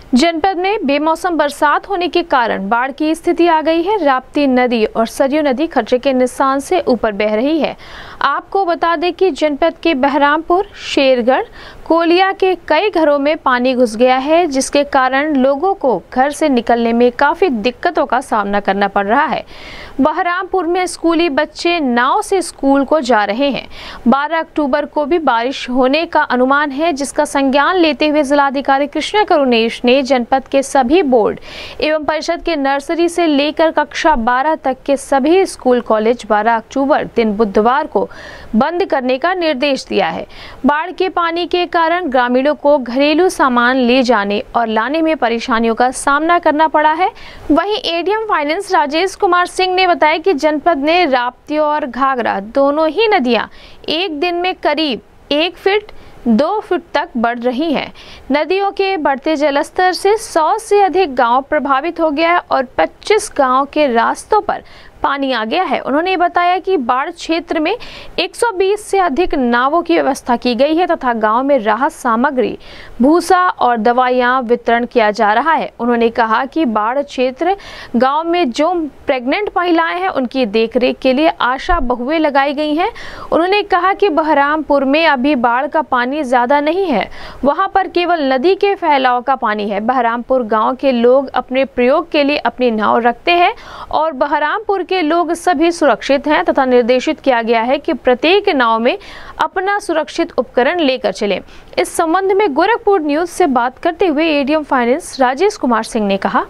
जनपद में बेमौसम बरसात होने के कारण बाढ़ की स्थिति आ गई है। राप्ती नदी और सरयू नदी खतरे के निशान से ऊपर बह रही है। आपको बता दें कि जनपद के बहरामपुर, शेरगढ़, कोलिया के कई घरों में पानी घुस गया है, जिसके कारण लोगों को घर से निकलने में काफ़ी दिक्कतों का सामना करना पड़ रहा है। बहरामपुर में स्कूली बच्चे नाव से स्कूल को जा रहे हैं। 12 अक्टूबर को भी बारिश होने का अनुमान है, जिसका संज्ञान लेते हुए जिलाधिकारी कृष्णा करुणेश ने जनपद के सभी बोर्ड एवं परिषद के नर्सरी से लेकर कक्षा 12 तक के सभी स्कूल कॉलेज 12 अक्टूबर दिन बुधवार को बंद करने का निर्देश दिया है। बाढ़ के पानी के कारण ग्रामीणों को घरेलू सामान ले जाने और लाने में परेशानियों का सामना करना पड़ा है। वहीं एडीएम फाइनेंस राजेश कुमार सिंह ने बताया कि जनपद में राप्ती और घाघरा दोनों ही नदियां एक दिन में करीब 1 फीट 2 फीट तक बढ़ रही हैं। नदियों के बढ़ते जलस्तर से 100 से अधिक गांव प्रभावित हो गया है और 25 गांव के रास्तों पर पानी आ गया है। उन्होंने बताया कि बाढ़ क्षेत्र में 120 से अधिक नावों की व्यवस्था की गई है तथा गांव में राहत सामग्री, भूसा और दवाइयां वितरण किया जा रहा है। उन्होंने कहा कि बाढ़ क्षेत्र गांव में जो प्रेग्नेंट महिलाएं हैं उनकी देखरेख के लिए आशा बहुएं लगाई गई हैं। उन्होंने कहा कि बहरामपुर में अभी बाढ़ का पानी ज्यादा नहीं है, वहां पर केवल नदी के फैलाव का पानी है। बहरामपुर गाँव के लोग अपने प्रयोग के लिए अपनी नाव रखते हैं और बहरामपुर के लोग सभी सुरक्षित हैं तथा निर्देशित किया गया है कि प्रत्येक नाव में अपना सुरक्षित उपकरण लेकर चलें। इस संबंध में गोरखपुर न्यूज से बात करते हुए एडीएम फाइनेंस राजेश कुमार सिंह ने कहा,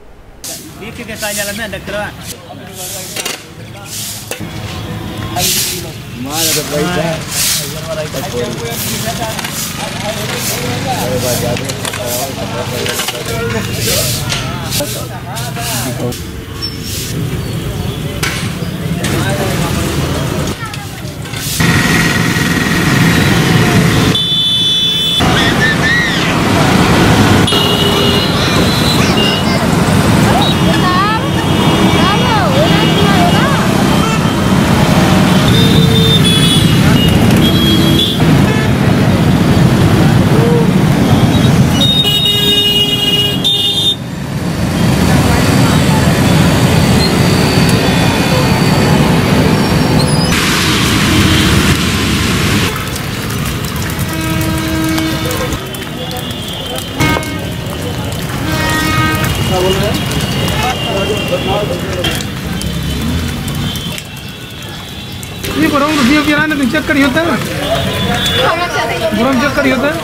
ये बरम रुपये की रान चेक करी होता है, बरम चेक करी होता है।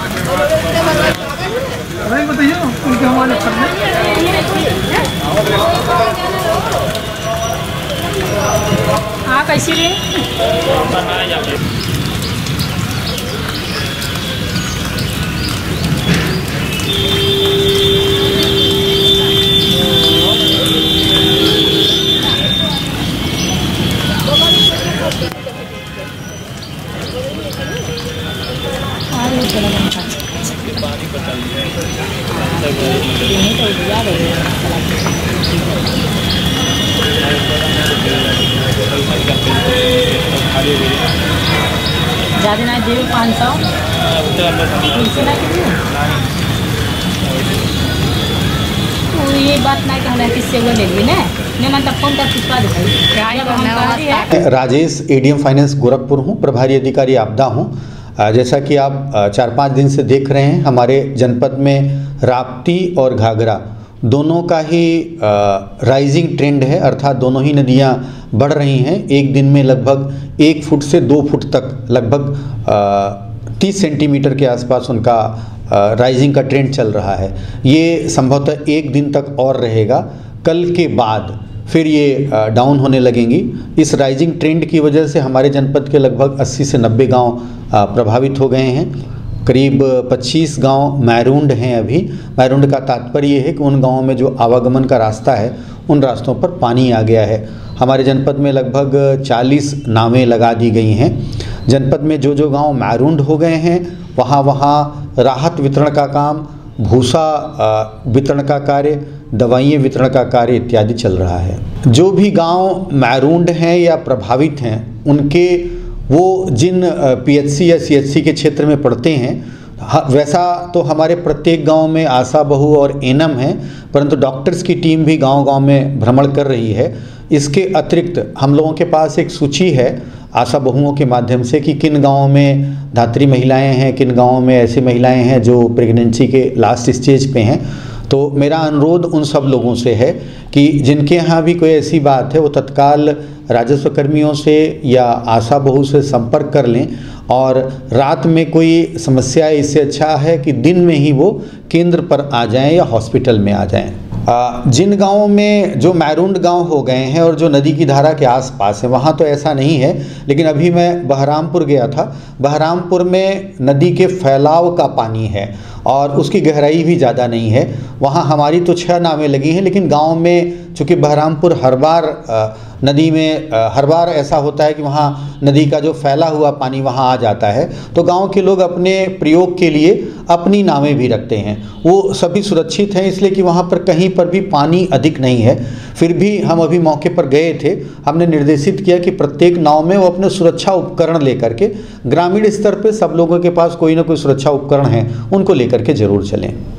भाई बताइए उनके हमारे हाँ कैसी रे ज़्यादा ना दे 500 ये बात ना कि हमें किससे वो ले ली ना मतलब फोन कर पुष्पा दिखाई। राजेश एडीएम फाइनेंस गोरखपुर हूँ, प्रभारी अधिकारी आपदा हूँ। जैसा कि आप 4-5 दिन से देख रहे हैं, हमारे जनपद में राप्ती और घाघरा दोनों का ही राइजिंग ट्रेंड है, अर्थात दोनों ही नदियाँ बढ़ रही हैं। एक दिन में लगभग 1 फुट से 2 फुट तक लगभग 30 सेंटीमीटर के आसपास उनका राइजिंग का ट्रेंड चल रहा है। ये संभवतः 1 दिन तक और रहेगा। कल के बाद फिर ये डाउन होने लगेंगी। इस राइजिंग ट्रेंड की वजह से हमारे जनपद के लगभग 80 से 90 गांव प्रभावित हो गए हैं। करीब 25 गांव मैरूंड हैं। अभी मैरूंड का तात्पर्य ये है कि उन गांवों में जो आवागमन का रास्ता है उन रास्तों पर पानी आ गया है। हमारे जनपद में लगभग 40 नावें लगा दी गई हैं। जनपद में जो जो गांव मैरूंड हो गए हैं वहाँ राहत वितरण का काम, भूसा वितरण का कार्य, दवाइयाँ वितरण का कार्य इत्यादि चल रहा है। जो भी गांव मैरूंड हैं या प्रभावित हैं उनके वो जिन पीएचसी या सीएचसी के क्षेत्र में पड़ते हैं वैसा तो हमारे प्रत्येक गांव में आशा बहू और एनएम है, परंतु डॉक्टर्स की टीम भी गांव-गांव में भ्रमण कर रही है। इसके अतिरिक्त हम लोगों के पास एक सूची है आशा बहुओं के माध्यम से कि किन गांवों में धात्री महिलाएं हैं, किन गांवों में ऐसी महिलाएं हैं जो प्रेगनेंसी के लास्ट स्टेज पे हैं। तो मेरा अनुरोध उन सब लोगों से है कि जिनके यहाँ भी कोई ऐसी बात है वो तत्काल राजस्व कर्मियों से या आशा बहू से संपर्क कर लें, और रात में कोई समस्या है इससे अच्छा है कि दिन में ही वो केंद्र पर आ जाएं या हॉस्पिटल में आ जाएं। जिन गांवों में जो मैरून गांव हो गए हैं और जो नदी की धारा के आसपास है वहाँ तो ऐसा नहीं है, लेकिन अभी मैं बहरामपुर गया था। बहरामपुर में नदी के फैलाव का पानी है और उसकी गहराई भी ज़्यादा नहीं है। वहाँ हमारी तो 6 नावें लगी हैं, लेकिन गांव में चूँकि बहरामपुर हर बार नदी में हर बार ऐसा होता है कि वहाँ नदी का जो फैला हुआ पानी वहाँ आ जाता है, तो गांव के लोग अपने प्रयोग के लिए अपनी नावें भी रखते हैं। वो सभी सुरक्षित हैं इसलिए कि वहाँ पर कहीं पर भी पानी अधिक नहीं है। फिर भी हम अभी मौके पर गए थे, हमने निर्देशित किया कि प्रत्येक नाव में वो अपने सुरक्षा उपकरण लेकर के, ग्रामीण स्तर पर सब लोगों के पास कोई ना कोई सुरक्षा उपकरण है, उनको लेकर के जरूर चलें।